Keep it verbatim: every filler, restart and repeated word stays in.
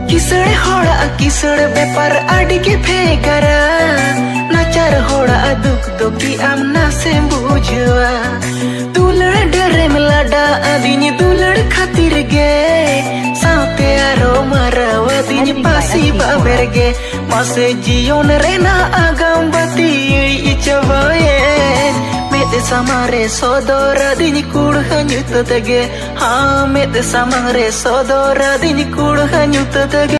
किसड़े होड़ा किसड़ बेपार आड़ी के फेगरा नाचार होड़ा दुख दुखी आमना से बुझवा दुलड़ डरे में लड़ा आदिनी दुलड़ खातिर गे साथे आरो मरावा दिन पासी बाबर गे मासे जीवन रेना आगाम बाती इचवाए मेते समारे सोदोरा दिन कुड़ हन्युत तगे हाँ मेते समारे सोदोरा दिन कुड़ हन्युत तगे।